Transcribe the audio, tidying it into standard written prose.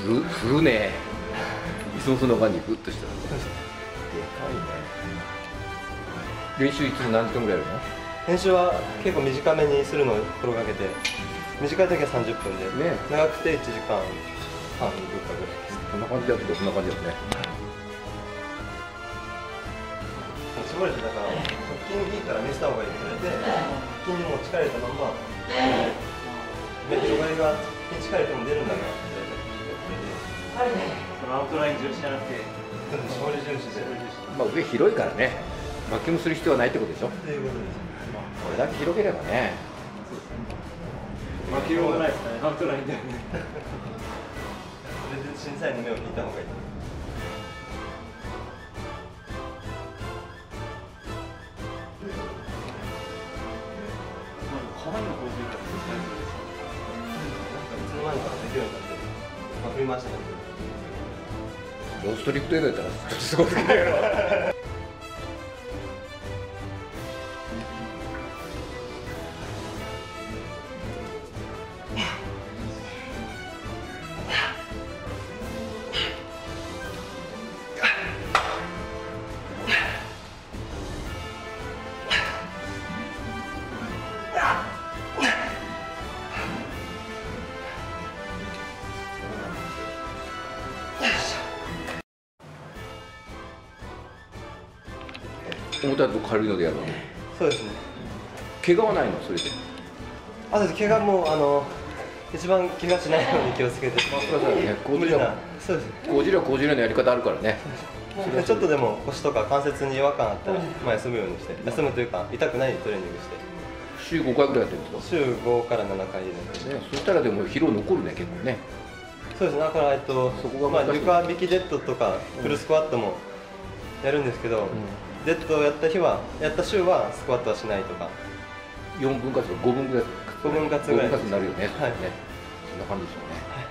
振るね。その感じグッとしたら。でかいね。練習いつも何時間ぐらいやるの？ 練習は結構短めにするのを心がけて、短い時は30分で、 ね、 長くて1時間半ぶっかぐらいです。 こんな感じだけど、そんな感じだよね。 絞れてだから腹筋引いたら見せた方がいいって言われて、腹筋にも力入れたまんま広がりが腹筋力入れても出るんだからって言われて、 そのアウトライン重視じゃなくて絞り重視で、 まあ上広いからね、バキュームする必要はないってことでしょ。 ということです。 これだけ広げればね。 負けようがないですね、アウトラインで。 それで審査員の目を引いた方がいい。 かなりの高級感ですね。 いつの間にかできるようになって、振り回したんだけど。 ローストリクトエイドやったらちょっとすごすぎるやろ。重たいと軽いのでやるの。 そうですね。 怪我はないのそれで。 あと怪我も一番怪我しないように気をつけて。 無理な。 そうですね。 こじらこじらのやり方あるからね。 ちょっとでも腰とか関節に違和感あったら休むようにして、休むというか痛くないトレーニングして。 週5回ぐらいやってるんですか？ 週5から7回で。 ね、そしたらでも疲労残るね結構ね。 そうですね。だからそこが難しい。 床引きデッドとかフルスクワットもやるんですけど、デッドをやった週はスクワットはしないとか。 4分割とか5分割 5分割ぐらいになるよね。 はい。 そんな感じですよね。